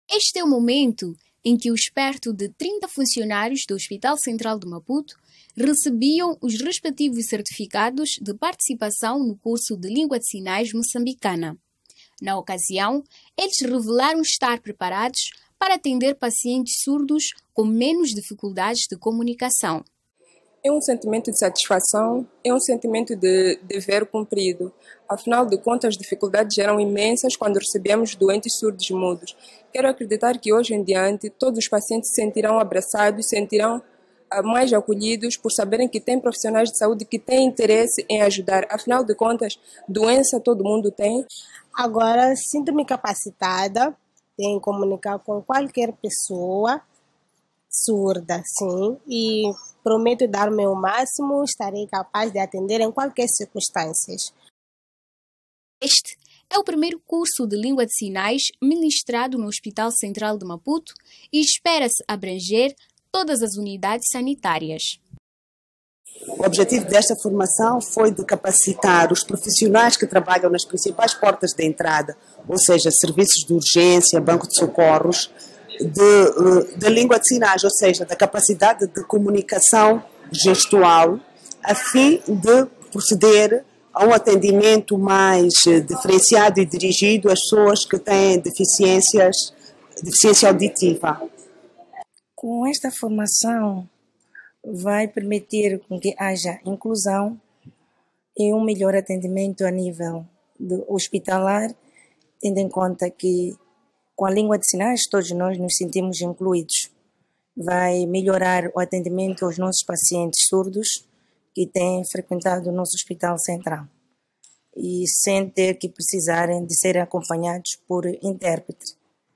Este é o momento em que os perto de 30 funcionários do Hospital Central de Maputo recebiam os respectivos certificados de participação no curso de Língua de Sinais moçambicana. Na ocasião, eles revelaram estar preparados para atender pacientes surdos com menos dificuldades de comunicação. É um sentimento de satisfação, é um sentimento de dever cumprido. Afinal de contas, as dificuldades eram imensas quando recebemos doentes surdos mudos. Quero acreditar que hoje em diante todos os pacientes se sentirão abraçados, se sentirão mais acolhidos por saberem que tem profissionais de saúde que têm interesse em ajudar. Afinal de contas, doença todo mundo tem. Agora sinto-me capacitada em comunicar com qualquer pessoa surda, sim, e prometo dar o meu máximo, estarei capaz de atender em qualquer circunstância. Este é o primeiro curso de Língua de Sinais ministrado no Hospital Central de Maputo e espera-se abranger todas as unidades sanitárias. O objetivo desta formação foi de capacitar os profissionais que trabalham nas principais portas de entrada, ou seja, serviços de urgência, banco de socorros, de língua de sinais, ou seja, da capacidade de comunicação gestual, a fim de proceder a um atendimento mais diferenciado e dirigido às pessoas que têm deficiência auditiva. Com esta formação vai permitir que haja inclusão e um melhor atendimento a nível hospitalar, tendo em conta que com a língua de sinais todos nós nos sentimos incluídos. Vai melhorar o atendimento aos nossos pacientes surdos que têm frequentado o nosso Hospital Central e sem ter que precisarem de serem acompanhados por intérprete.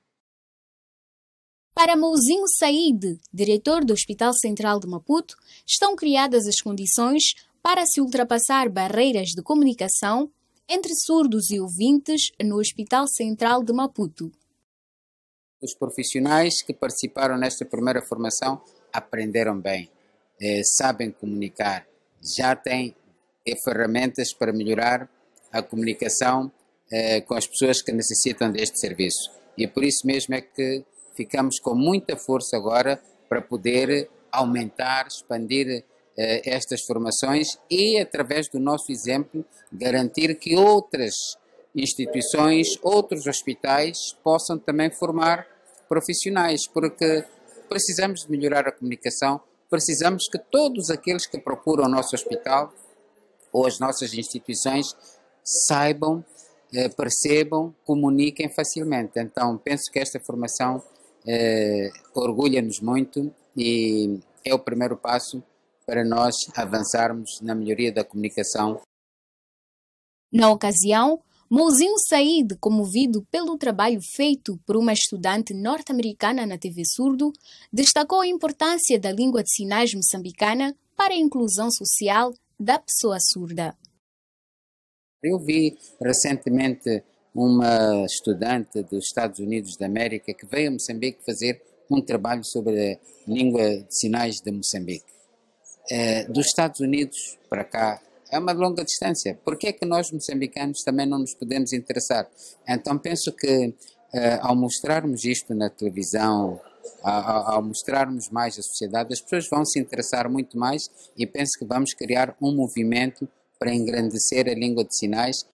Para Mouzinho Said, diretor do Hospital Central de Maputo, estão criadas as condições para se ultrapassar barreiras de comunicação entre surdos e ouvintes no Hospital Central de Maputo. Os profissionais que participaram nesta primeira formação aprenderam bem, sabem comunicar, já têm ferramentas para melhorar a comunicação com as pessoas que necessitam deste serviço. E por isso mesmo é que ficamos com muita força agora para poder aumentar, expandir estas formações e, através do nosso exemplo, garantir que outras instituições, outros hospitais possam também formar profissionais, porque precisamos de melhorar a comunicação, precisamos que todos aqueles que procuram o nosso hospital ou as nossas instituições saibam, percebam, comuniquem facilmente. Então, penso que esta formação orgulha-nos muito e é o primeiro passo para nós avançarmos na melhoria da comunicação. Na ocasião, Mouzinho Said, comovido pelo trabalho feito por uma estudante norte-americana na TV Surdo, destacou a importância da língua de sinais moçambicana para a inclusão social da pessoa surda. Eu vi recentemente uma estudante dos Estados Unidos da América que veio a Moçambique fazer um trabalho sobre a língua de sinais de Moçambique. Dos Estados Unidos para cá é uma longa distância. Por que é que nós moçambicanos também não nos podemos interessar? Então penso que ao mostrarmos isto na televisão, ao mostrarmos mais a sociedade, as pessoas vão se interessar muito mais e penso que vamos criar um movimento para engrandecer a língua de sinais